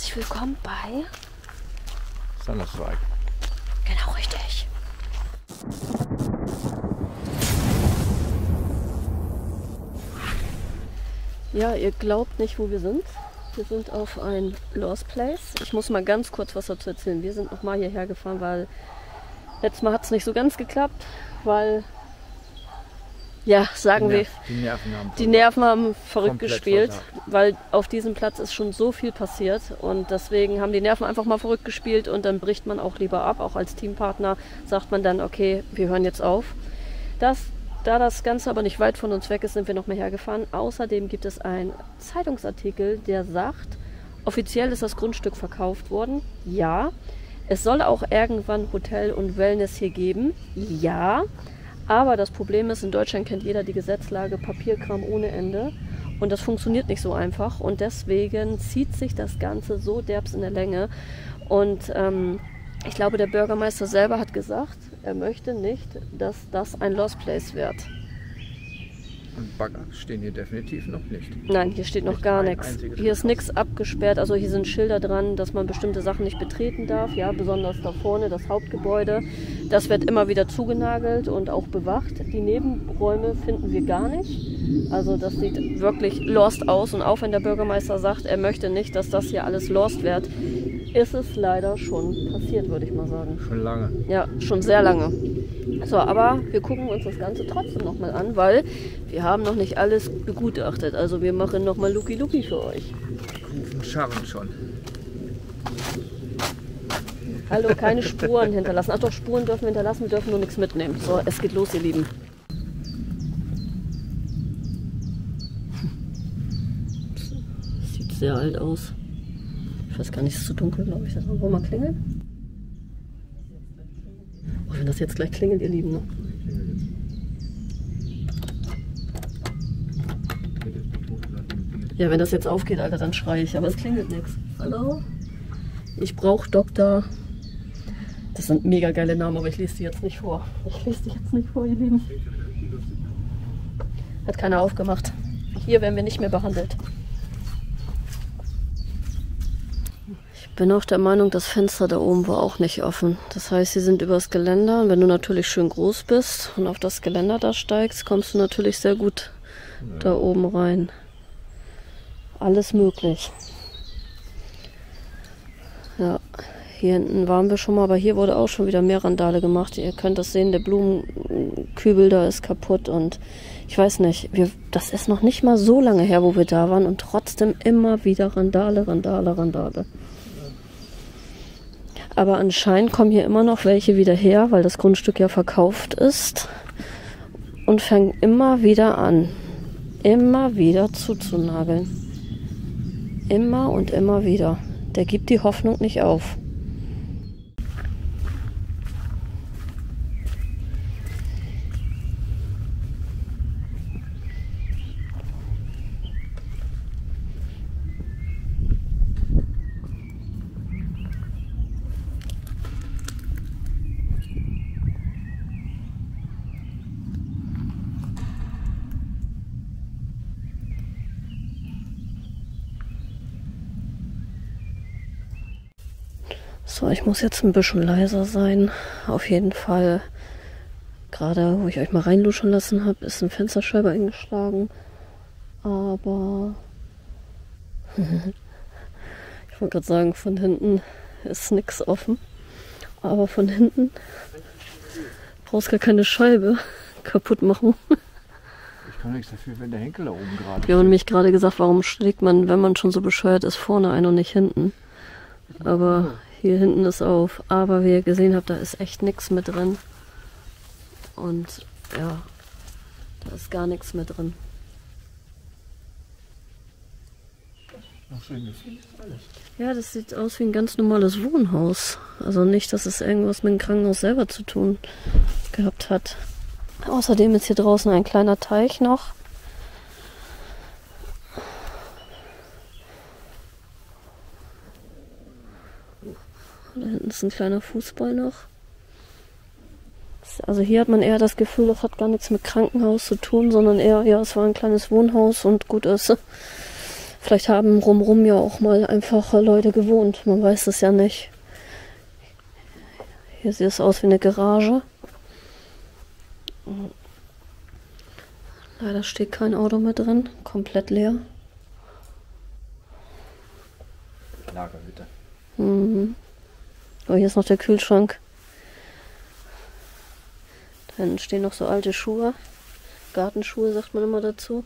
herzlich willkommen bei Thunderstrike. Genau, richtig. Ja, ihr glaubt nicht, wo wir sind. Wir sind auf ein Lost Place. Ich muss mal ganz kurz was dazu erzählen. Wir sind nochmal hierher gefahren, weil letztes Mal hat es nicht so ganz geklappt, weil, ja, sagen wir, die Nerven haben verrückt gespielt, weil auf diesem Platz ist schon so viel passiert und deswegen haben die Nerven einfach mal verrückt gespielt und dann bricht man auch lieber ab. Auch als Teampartner sagt man dann, okay, wir hören jetzt auf. Da das Ganze aber nicht weit von uns weg ist, sind wir noch mal hergefahren. Außerdem gibt es einen Zeitungsartikel, der sagt, offiziell ist das Grundstück verkauft worden. Ja. Es soll auch irgendwann Hotel und Wellness hier geben. Ja. Aber das Problem ist, in Deutschland kennt jeder die Gesetzlage, Papierkram ohne Ende. Und das funktioniert nicht so einfach. Und deswegen zieht sich das Ganze so derbs in der Länge. Und ich glaube, der Bürgermeister selber hat gesagt, er möchte nicht, dass das ein Lost Place wird. Und Bagger stehen hier definitiv noch nicht. Nein, hier steht noch gar nichts. Hier ist nichts abgesperrt, also hier sind Schilder dran, dass man bestimmte Sachen nicht betreten darf. Ja, besonders da vorne, das Hauptgebäude. Das wird immer wieder zugenagelt und auch bewacht. Die Nebenräume finden wir gar nicht. Also das sieht wirklich lost aus. Und auch wenn der Bürgermeister sagt, er möchte nicht, dass das hier alles lost wird, ist es leider schon passiert, würde ich mal sagen. Schon lange. Ja, schon sehr lange. So, aber wir gucken uns das Ganze trotzdem nochmal an, weil wir haben noch nicht alles begutachtet. Also wir machen nochmal Luki für euch. Rufen scharren schon. Hallo, keine Spuren hinterlassen. Ach doch, Spuren dürfen wir hinterlassen, wir dürfen nur nichts mitnehmen. So, es geht los, ihr Lieben. Sieht sehr alt aus. Ich weiß gar nicht, es ist zu dunkel, glaube ich. Wollen wir mal klingeln? Oh, wenn das jetzt gleich klingelt, ihr Lieben, ne? Ja, wenn das jetzt aufgeht, Alter, dann schreie ich. Aber es klingelt nichts. Hallo? Ich brauche Doktor. Das sind mega geile Namen, aber ich lese die jetzt nicht vor. Ihr Lieben. Hat keiner aufgemacht. Hier werden wir nicht mehr behandelt. Ich bin auch der Meinung, das Fenster da oben war auch nicht offen. Das heißt, sie sind übers Geländer. Und wenn du natürlich schön groß bist und auf das Geländer da steigst, kommst du natürlich sehr gut da oben rein. Alles möglich. Ja, hier hinten waren wir schon mal, aber hier wurde auch schon wieder mehr Randale gemacht. Ihr könnt das sehen, der Blumenkübel da ist kaputt und ich weiß nicht, das ist noch nicht mal so lange her, wo wir da waren und trotzdem immer wieder Randale. Aber anscheinend kommen hier immer noch welche wieder her, weil das Grundstück ja verkauft ist und fangen immer wieder an, immer wieder zuzunageln. Immer und immer wieder. Der gibt die Hoffnung nicht auf. So, ich muss jetzt ein bisschen leiser sein. Auf jeden Fall, gerade wo ich euch mal reinluschen lassen habe, ist ein Fensterscheibe eingeschlagen. Aber ich wollte gerade sagen, von hinten ist nichts offen. Aber von hinten brauchst gar keine Scheibe kaputt machen. Ich kann nichts dafür, wenn der Henkel da oben gerade Wir haben nämlich gerade gesagt, warum schlägt man, wenn man schon so bescheuert ist, vorne ein und nicht hinten. Aber hier hinten ist auf. Aber wie ihr gesehen habt, da ist echt nichts mit drin. Und ja, da ist gar nichts mit drin. Ja, das sieht aus wie ein ganz normales Wohnhaus. Also nicht, dass es irgendwas mit dem Krankenhaus selber zu tun gehabt hat. Außerdem ist hier draußen ein kleiner Teich noch. Da hinten ist ein kleiner Fußball noch. Also hier hat man eher das Gefühl, das hat gar nichts mit Krankenhaus zu tun, sondern eher, ja, es war ein kleines Wohnhaus und gut ist. Vielleicht haben rumrum ja auch mal einfach Leute gewohnt. Man weiß es ja nicht. Hier sieht es aus wie eine Garage. Leider steht kein Auto mehr drin. Komplett leer. Lagerhütte. Mhm. Oh, hier ist noch der Kühlschrank. Da hinten stehen noch so alte Schuhe. Gartenschuhe sagt man immer dazu.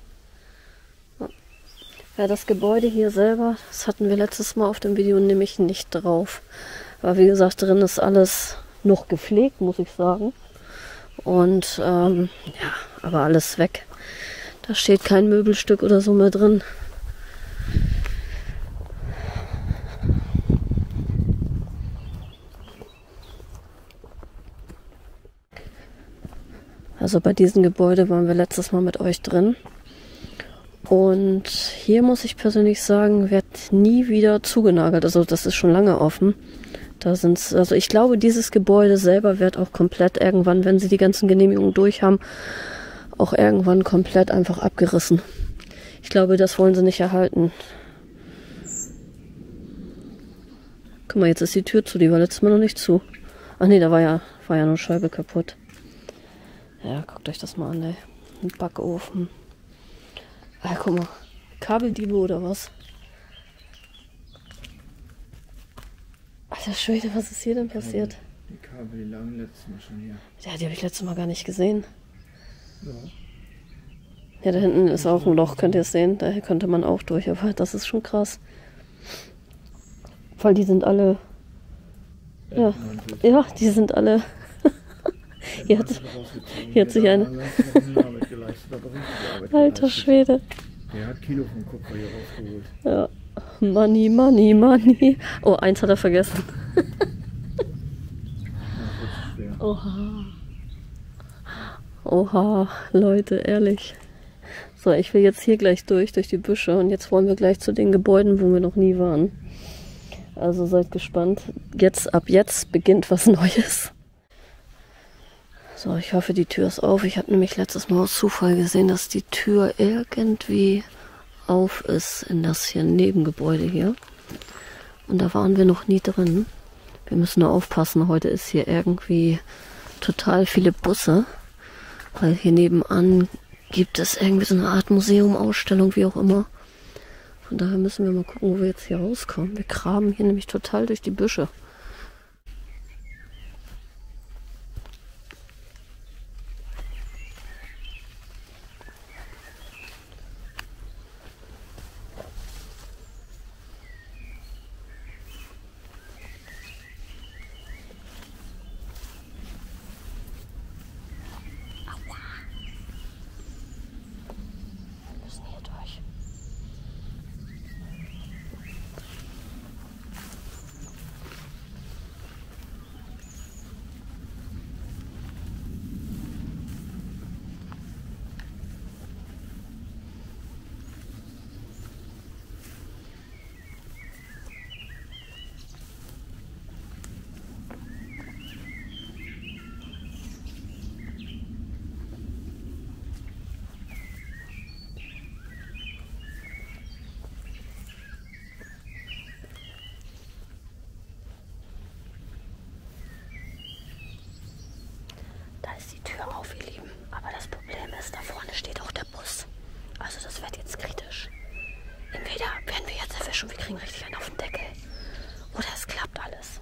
Ja, das Gebäude hier selber, das hatten wir letztes Mal auf dem Video nämlich nicht drauf. Aber wie gesagt, drin ist alles noch gepflegt, muss ich sagen. Und ja, aber alles weg. Da steht kein Möbelstück oder so mehr drin. Also bei diesem Gebäude waren wir letztes Mal mit euch drin. Und hier muss ich persönlich sagen, wird nie wieder zugenagelt. Also das ist schon lange offen. Da sind's, also ich glaube, dieses Gebäude selber wird auch komplett irgendwann, wenn sie die ganzen Genehmigungen durch haben, auch irgendwann komplett einfach abgerissen. Ich glaube, das wollen sie nicht erhalten. Guck mal, jetzt ist die Tür zu, die war letztes Mal noch nicht zu. Ach nee, da war ja nur Scheibe kaputt. Ja, guckt euch das mal an, ey. Ein Backofen. Ah, guck mal. Kabeldiebe oder was? Alter Schwede, was ist hier denn passiert? Die Kabel, die lagen letztes Mal schon hier. Ja, die habe ich letztes Mal gar nicht gesehen. Ja. Ja, da hinten ist auch ein Loch, könnt ihr es sehen. Da könnte man auch durch, aber das ist schon krass. Weil die sind alle... Ja, die sind alle... Hier hat sich einer... Alter Schwede. Der hat Kilo vom Kupfer hier rausgeholt. Ja. Money, money, money. Oh, eins hat er vergessen. Oha. Oha, Leute, ehrlich. So, ich will jetzt hier gleich durch die Büsche und jetzt wollen wir gleich zu den Gebäuden, wo wir noch nie waren. Also seid gespannt. Ab jetzt beginnt was Neues. So, ich hoffe, die Tür ist auf. Ich habe nämlich letztes Mal aus Zufall gesehen, dass die Tür irgendwie auf ist in das hier Nebengebäude hier. Und da waren wir noch nie drin. Wir müssen nur aufpassen. Heute ist hier irgendwie total viele Busse. Weil hier nebenan gibt es irgendwie so eine Art Museum, Ausstellung, wie auch immer. Von daher müssen wir mal gucken, wo wir jetzt hier rauskommen. Wir graben hier nämlich total durch die Büsche. Da ist die Tür auf, ihr Lieben. Aber das Problem ist, da vorne steht auch der Bus. Also das wird jetzt kritisch. Entweder werden wir jetzt erwischt und wir kriegen richtig einen auf den Deckel. Oder es klappt alles.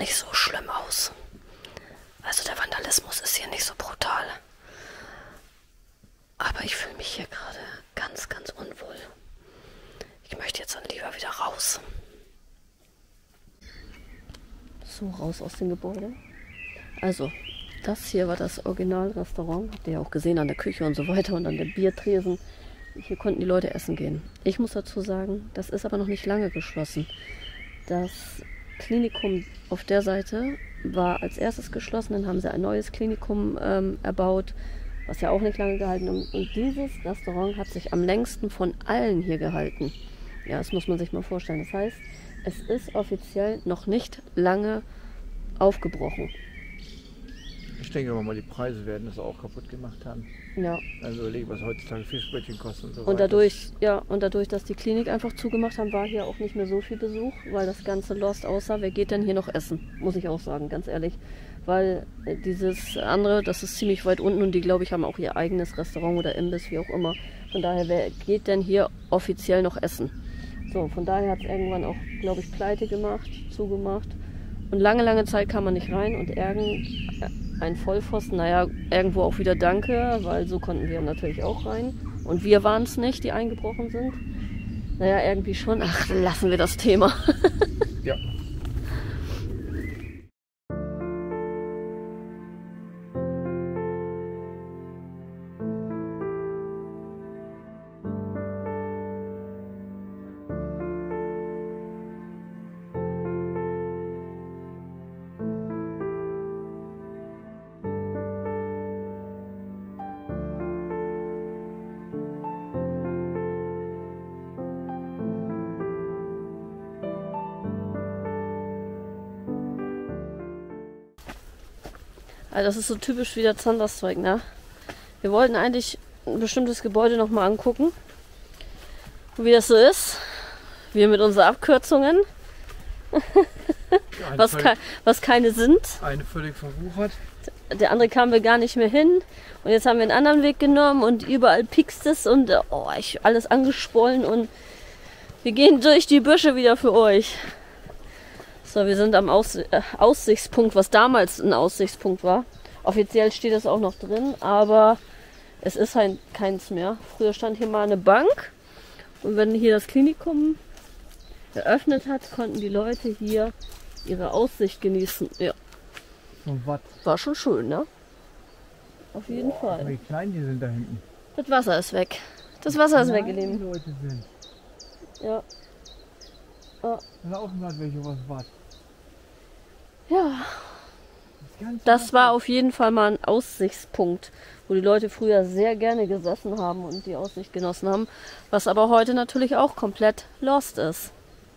nicht so schlimm aus. Also der Vandalismus ist hier nicht so brutal. Aber ich fühle mich hier gerade ganz, ganz unwohl. Ich möchte jetzt dann lieber wieder raus. So, raus aus dem Gebäude. Also, das hier war das Originalrestaurant. Habt ihr ja auch gesehen an der Küche und so weiter und an der Biertresen. Hier konnten die Leute essen gehen. Ich muss dazu sagen, das ist aber noch nicht lange geschlossen. Das Klinikum auf der Seite war als erstes geschlossen. Dann haben sie ein neues Klinikum erbaut, was ja auch nicht lange gehalten hat. Und dieses Restaurant hat sich am längsten von allen hier gehalten. Ja, das muss man sich mal vorstellen. Das heißt, es ist offiziell noch nicht lange aufgebrochen. Ich denke mal, die Preise werden das auch kaputt gemacht haben. Ja. Also überlege, was heutzutage Fischbrötchen kosten und so Und weiter. dadurch, dass die Klinik einfach zugemacht haben, war hier auch nicht mehr so viel Besuch, weil das ganze Lost aussah. Wer geht denn hier noch essen? Muss ich auch sagen, ganz ehrlich. Weil dieses andere, das ist ziemlich weit unten und die, glaube ich, haben auch ihr eigenes Restaurant oder Imbiss, wie auch immer. Von daher, wer geht denn hier offiziell noch essen? So, von daher hat es irgendwann auch, glaube ich, pleite gemacht, zugemacht. Und lange, lange Zeit kam man nicht rein und ein Vollpfosten, naja, irgendwo auch wieder danke, weil so konnten wir natürlich auch rein. Und wir waren es nicht, die eingebrochen sind. Naja, irgendwie schon. Ach, lassen wir das Thema. Ja. Also das ist so typisch wie der Zanderszeug, ne? Wir wollten eigentlich ein bestimmtes Gebäude nochmal angucken. Und wie das so ist. Wir mit unseren Abkürzungen. was keine sind. Eine völlig verwuchert. Der andere kamen wir gar nicht mehr hin. Und jetzt haben wir einen anderen Weg genommen und überall piekst es und alles angeschwollen und wir gehen durch die Büsche wieder für euch. So, wir sind am Aussichtspunkt, was damals ein Aussichtspunkt war. Offiziell steht es auch noch drin, aber es ist halt keins mehr. Früher stand hier mal eine Bank und wenn hier das Klinikum eröffnet hat, konnten die Leute hier ihre Aussicht genießen. Ja. Und was? War schon schön, ne? Auf jeden Fall. Wie klein die sind da hinten. Das Wasser ist weg. Das Wasser ist weg, ihr Lieben. Die Leute sind. Ja. Da laufen gerade welche was was. Ja. Das war auf jeden Fall mal ein Aussichtspunkt, wo die Leute früher sehr gerne gesessen haben und die Aussicht genossen haben, was aber heute natürlich auch komplett lost ist.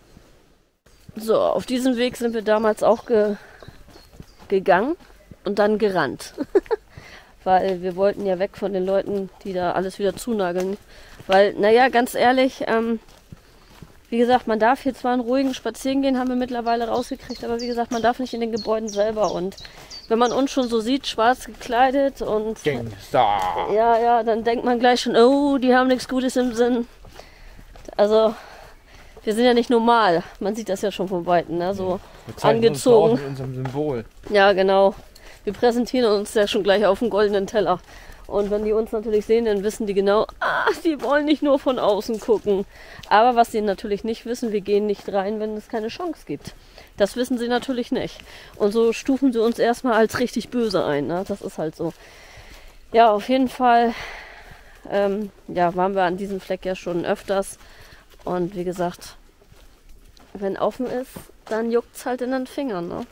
So, auf diesem Weg sind wir damals auch gegangen und dann gerannt. Weil wir wollten ja weg von den Leuten, die da alles wieder zunageln. Weil, naja, ganz ehrlich, wie gesagt, man darf hier zwar einen ruhigen Spazieren gehen, haben wir mittlerweile rausgekriegt, aber wie gesagt, man darf nicht in den Gebäuden selber. Und wenn man uns schon so sieht, schwarz gekleidet und Gangster. ja, dann denkt man gleich schon, oh, die haben nichts Gutes im Sinn. Also, wir sind ja nicht normal. Man sieht das ja schon von Weitem, ne? So angezogen. Mit unserem Symbol. Ja, genau. Wir präsentieren uns ja schon gleich auf dem goldenen Teller. Und wenn die uns natürlich sehen, dann wissen die genau, die wollen nicht nur von außen gucken. Aber was sie natürlich nicht wissen, wir gehen nicht rein, wenn es keine Chance gibt. Das wissen sie natürlich nicht. Und so stufen sie uns erstmal als richtig böse ein. Ne? Das ist halt so. Ja, auf jeden Fall waren wir an diesem Fleck ja schon öfters. Und wie gesagt, wenn offen ist, dann juckt es halt in den Fingern. Ne?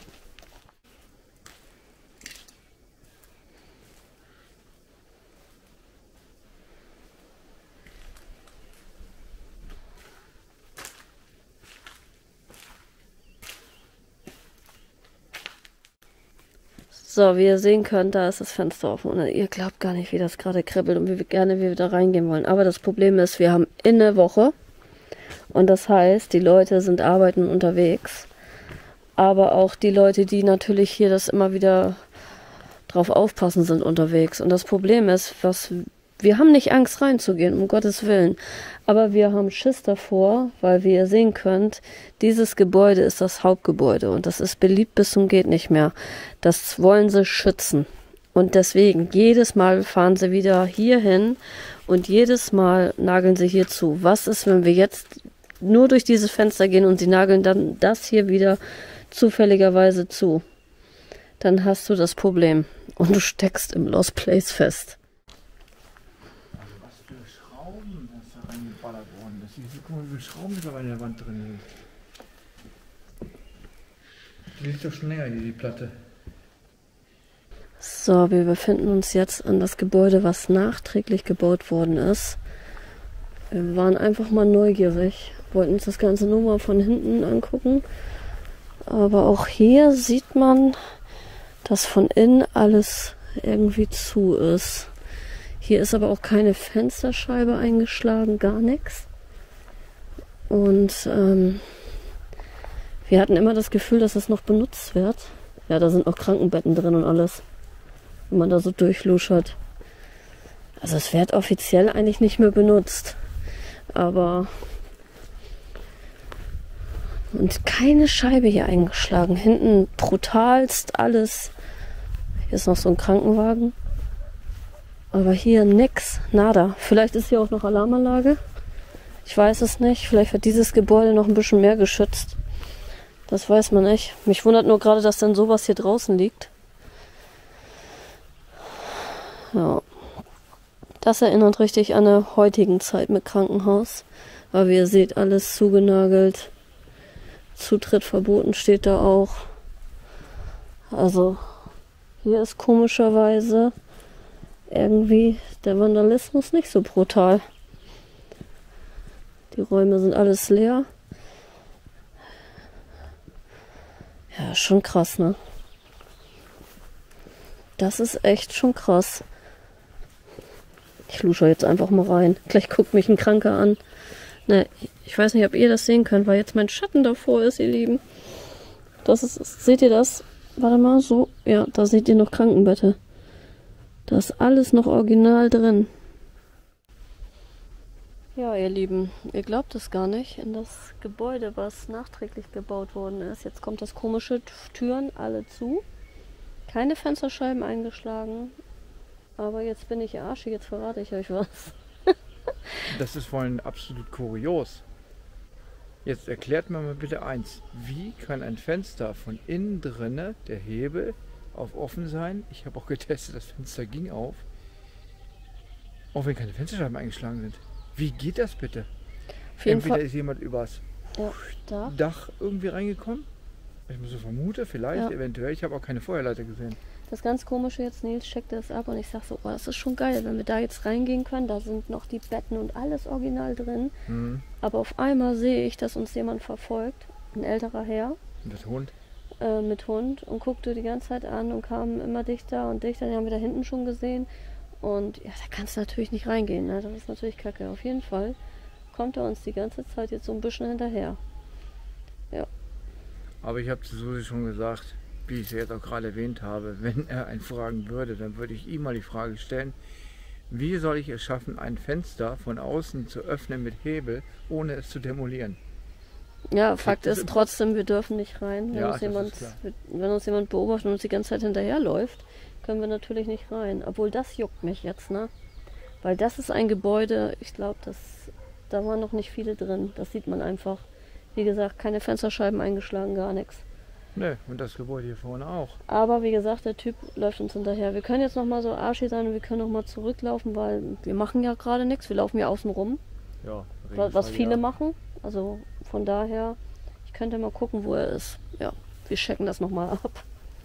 So, wie ihr sehen könnt, da ist das Fenster offen und ihr glaubt gar nicht, wie das gerade kribbelt und wie gerne wir wieder reingehen wollen. Aber das Problem ist, wir haben eine Woche und das heißt, die Leute sind arbeiten unterwegs. Aber auch die Leute, die natürlich hier das immer wieder drauf aufpassen, sind unterwegs. Und das Problem ist, was wir haben nicht Angst reinzugehen, um Gottes Willen. Aber wir haben Schiss davor, weil wie ihr sehen könnt, dieses Gebäude ist das Hauptgebäude und das ist beliebt bis zum geht nicht mehr. Das wollen sie schützen. Und deswegen, jedes Mal fahren sie wieder hier hin und jedes Mal nageln sie hier zu. Was ist, wenn wir jetzt nur durch dieses Fenster gehen und sie nageln dann das hier wieder zufälligerweise zu? Dann hast du das Problem und du steckst im Lost Place fest. Also was für Schrauben ist da reingeballert worden. Das ist, guck mal, wie viele Schrauben mittlerweile in der Wand drin sind. Die liegt doch schon länger hier, die Platte. So, wir befinden uns jetzt an das Gebäude, was nachträglich gebaut worden ist. Wir waren einfach mal neugierig, wollten uns das Ganze nur mal von hinten angucken. Aber auch hier sieht man, dass von innen alles irgendwie zu ist. Hier ist aber auch keine Fensterscheibe eingeschlagen, gar nichts. Und wir hatten immer das Gefühl, dass es noch benutzt wird. Ja, da sind noch Krankenbetten drin und alles, wenn man da so durchluschert. Also es wird offiziell eigentlich nicht mehr benutzt. Aber und keine Scheibe hier eingeschlagen. Hinten brutalst alles. Hier ist noch so ein Krankenwagen. Aber hier nix, nada. Vielleicht ist hier auch noch Alarmanlage. Ich weiß es nicht. Vielleicht wird dieses Gebäude noch ein bisschen mehr geschützt. Das weiß man nicht. Mich wundert nur gerade, dass dann sowas hier draußen liegt. Ja. Das erinnert richtig an der heutigen Zeit mit Krankenhaus. Aber wie ihr seht, alles zugenagelt. Zutritt verboten steht da auch. Also hier ist komischerweise irgendwie der Vandalismus nicht so brutal. Die Räume sind alles leer. Ja, schon krass, ne? Das ist echt schon krass. Ich lusche jetzt einfach mal rein. Gleich guckt mich ein Kranker an. Ne, ich weiß nicht, ob ihr das sehen könnt, weil jetzt mein Schatten davor ist, ihr Lieben. Das ist, seht ihr das? Warte mal, so. Ja, da seht ihr noch Krankenbette. Da ist alles noch original drin. Ja, ihr Lieben, ihr glaubt es gar nicht. In das Gebäude, was nachträglich gebaut worden ist, jetzt kommt das komische, Türen alle zu. Keine Fensterscheiben eingeschlagen. Aber jetzt bin ich arschig, jetzt verrate ich euch was. Das ist vorhin absolut kurios. Jetzt erklärt mir mal bitte eins. Wie kann ein Fenster von innen drinne, der Hebel, auf offen sein? Ich habe auch getestet, das Fenster ging auf. Auch wenn keine Fensterscheiben eingeschlagen sind. Wie geht das bitte? Entweder ist jemand übers Dach irgendwie reingekommen. Ich muss so vermuten, vielleicht, eventuell. Ich habe auch keine Feuerleiter gesehen. Das ganz Komische jetzt, Nils checkte das ab und ich sag so, oh, das ist schon geil, wenn wir da jetzt reingehen können. Da sind noch die Betten und alles original drin. Mhm. Aber auf einmal sehe ich, dass uns jemand verfolgt. Ein älterer Herr. Mit Hund? Mit Hund und guckte die ganze Zeit an und kam immer dichter und dichter. Den haben wir da hinten schon gesehen. Und ja, da kannst du natürlich nicht reingehen. Ne? Das ist natürlich kacke. Auf jeden Fall kommt er uns die ganze Zeit jetzt so ein bisschen hinterher. Ja. Aber ich habe zu Susi schon gesagt, wie ich es jetzt auch gerade erwähnt habe, wenn er einen fragen würde, dann würde ich ihm mal die Frage stellen, wie soll ich es schaffen, ein Fenster von außen zu öffnen mit Hebel, ohne es zu demolieren? Ja, Fakt ist trotzdem, wir dürfen nicht rein. Wenn, wenn uns jemand beobachtet und uns die ganze Zeit hinterherläuft, können wir natürlich nicht rein. Obwohl, das juckt mich jetzt, ne? Weil das ist ein Gebäude, ich glaube, da waren noch nicht viele drin. Das sieht man einfach. Wie gesagt, keine Fensterscheiben eingeschlagen, gar nichts. Ne, und das Gebäude hier vorne auch. Aber wie gesagt, der Typ läuft uns hinterher. Wir können jetzt noch mal so arschig sein und wir können noch mal zurücklaufen, weil wir machen ja gerade nichts. Wir laufen ja außen rum. Ja, was viele machen. Also von daher, ich könnte mal gucken, wo er ist. Ja, wir checken das noch mal ab.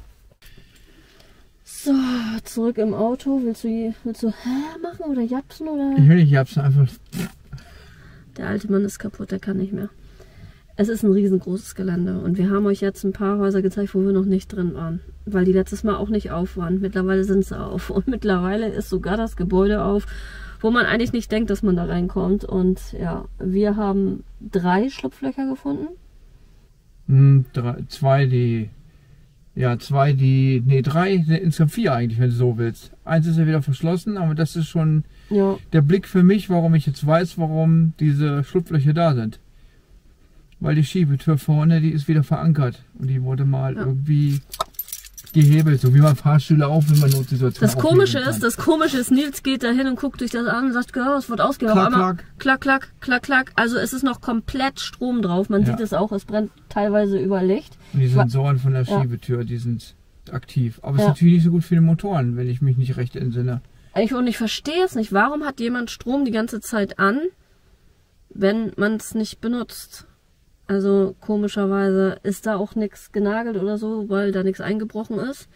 So, zurück im Auto. Willst du machen oder japsen? Oder? Ich will nicht japsen, einfach. Der alte Mann ist kaputt, der kann nicht mehr. Es ist ein riesengroßes Gelände und wir haben euch jetzt ein paar Häuser gezeigt, wo wir noch nicht drin waren, weil die letztes Mal auch nicht auf waren. Mittlerweile sind sie auf und mittlerweile ist sogar das Gebäude auf, wo man eigentlich nicht denkt, dass man da reinkommt. Und ja, wir haben 3 Schlupflöcher gefunden. 2, die Ja, drei, insgesamt 4 eigentlich, wenn du so willst. Eins ist ja wieder verschlossen, aber das ist schon der Blick für mich, warum ich jetzt weiß, warum diese Schlupflöcher da sind. Weil die Schiebetür vorne, die ist wieder verankert. Und die wurde mal irgendwie gehebelt, so wie man Fahrstühle auf, wenn man Notsituationen Das Komische ist, Nils geht da hin und guckt sich das an und sagt, ja, es wird ausgehoben. Klack, klack, klack, klack. Also es ist noch komplett Strom drauf. Man sieht es auch, es brennt teilweise über Licht. Und die Sensoren von der Schiebetür, die sind aktiv. Aber es ist natürlich nicht so gut für die Motoren, wenn ich mich nicht recht entsinne. Und ich verstehe es nicht. Warum hat jemand Strom die ganze Zeit an, wenn man es nicht benutzt? Also komischerweise ist da auch nichts genagelt oder so, weil da nichts eingebrochen ist.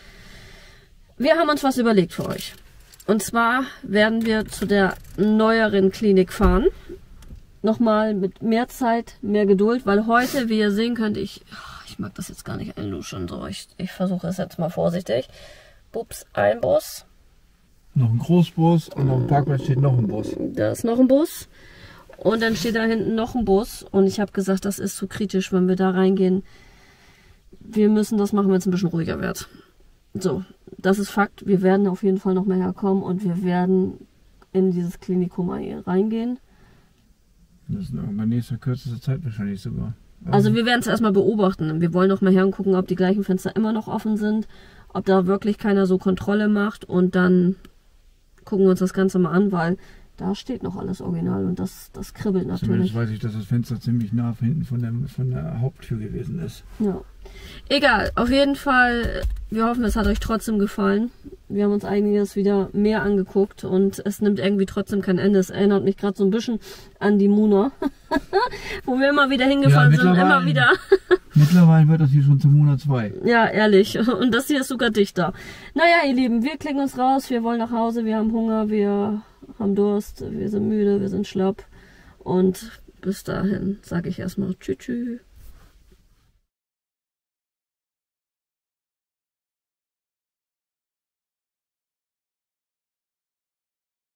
Wir haben uns was überlegt für euch. Und zwar werden wir zu der neueren Klinik fahren. Nochmal mit mehr Zeit, mehr Geduld, weil heute, wie ihr sehen könnt, ich mag das jetzt gar nicht einluschen. So, ich versuche es jetzt mal vorsichtig. Bups, ein Bus. Noch ein Großbus und auf dem Parkplatz steht noch ein Bus. Da ist noch ein Bus. Und dann steht da hinten noch ein Bus. Und ich habe gesagt, das ist zu kritisch, wenn wir da reingehen. Wir müssen das machen, wenn es ein bisschen ruhiger wird. So, das ist Fakt. Wir werden auf jeden Fall noch mehr herkommen und wir werden in dieses Klinikum reingehen. Das ist in nächster kürzester Zeit wahrscheinlich sogar. Also wir werden es erstmal beobachten. Wir wollen noch mal her und gucken, ob die gleichen Fenster immer noch offen sind. Ob da wirklich keiner so Kontrolle macht. Und dann gucken wir uns das Ganze mal an, weil da steht noch alles original und das kribbelt natürlich. Zumindest weiß ich, dass das Fenster ziemlich nah hinten von der Haupttür gewesen ist. Ja. Egal, auf jeden Fall, wir hoffen, es hat euch trotzdem gefallen. Wir haben uns einiges wieder mehr angeguckt und es nimmt irgendwie trotzdem kein Ende. Es erinnert mich gerade so ein bisschen an die Muna, wo wir immer wieder hingefahren sind, immer wieder. Mittlerweile wird das hier schon zum Muna 2. Ja, ehrlich. Und das hier ist sogar dichter. Naja, ihr Lieben, wir klicken uns raus, wir wollen nach Hause, wir haben Hunger, wir haben Durst, wir sind müde, wir sind schlapp. Und bis dahin sage ich erstmal Tschüss.